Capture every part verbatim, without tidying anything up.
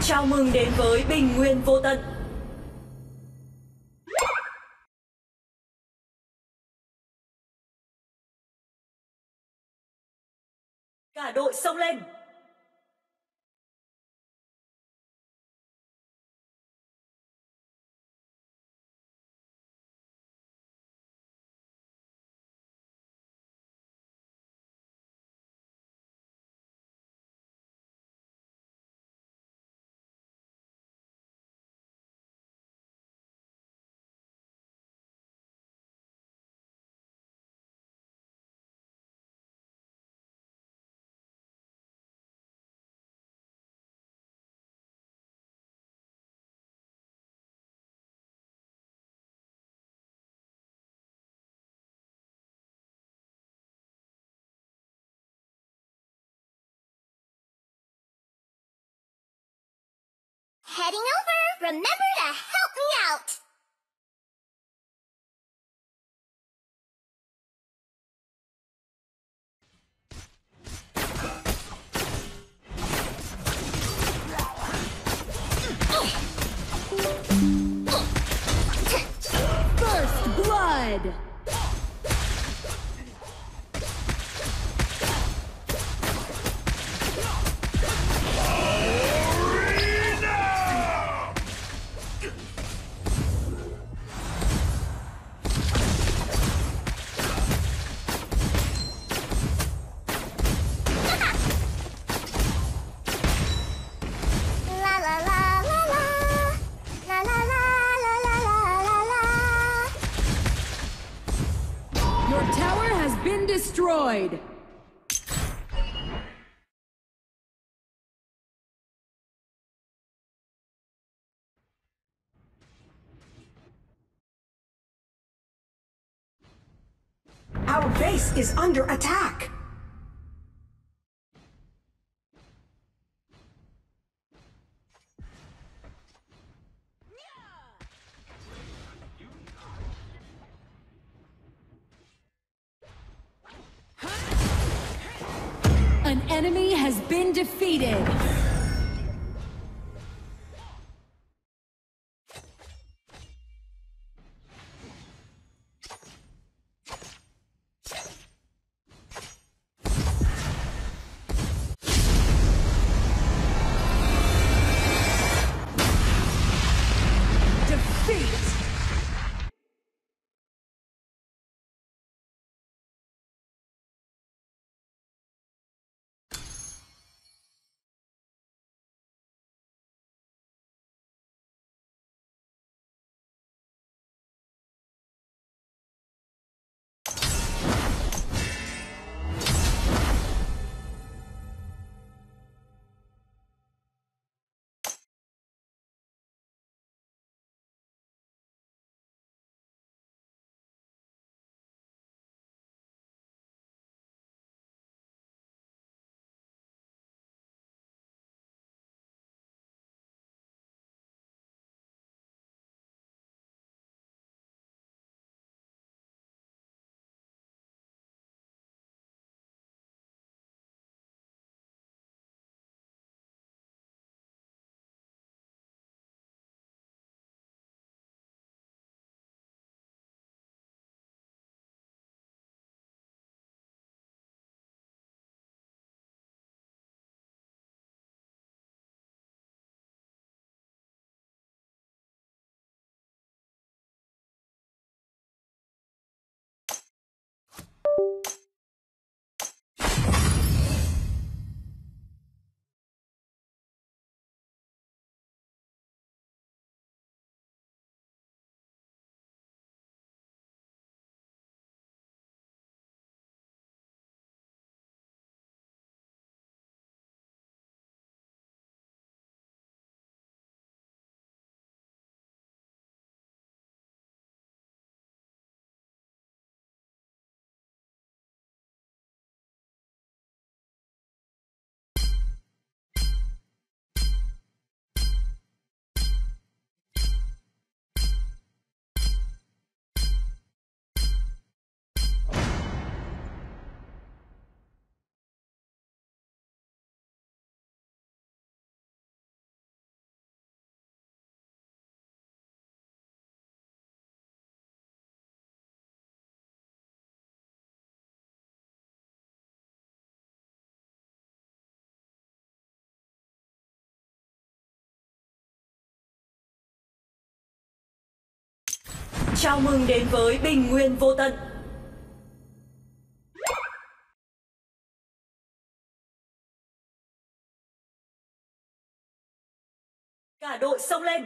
Chào mừng đến với Bình Nguyên Vô Tận. Cả đội xông lên. Heading over, remember to help me out! First blood! La la la la la. La la la la la la la la. Your tower has been destroyed! Our base is under attack. An enemy has been defeated! Chào mừng đến với Bình Nguyên Vô Tận. Cả đội xông lên.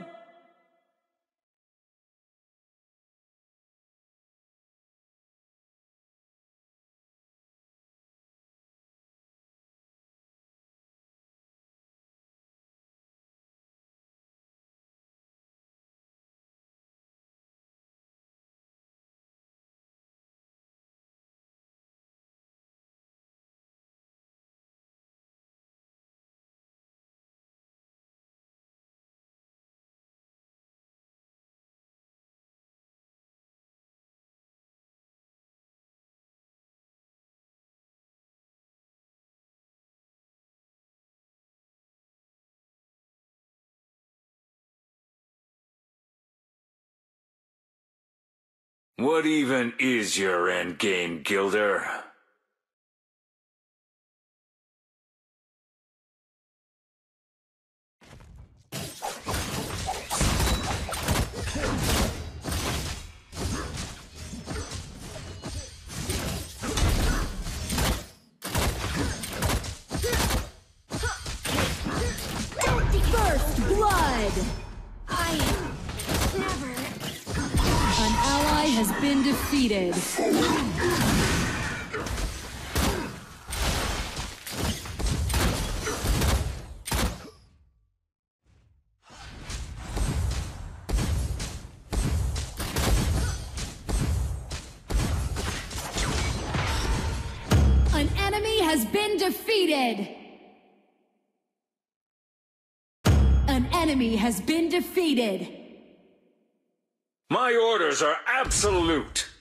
What even is your endgame, Gilder? First blood! I never. An ally has been defeated. An enemy has been defeated. An enemy has been defeated. My orders are absolute.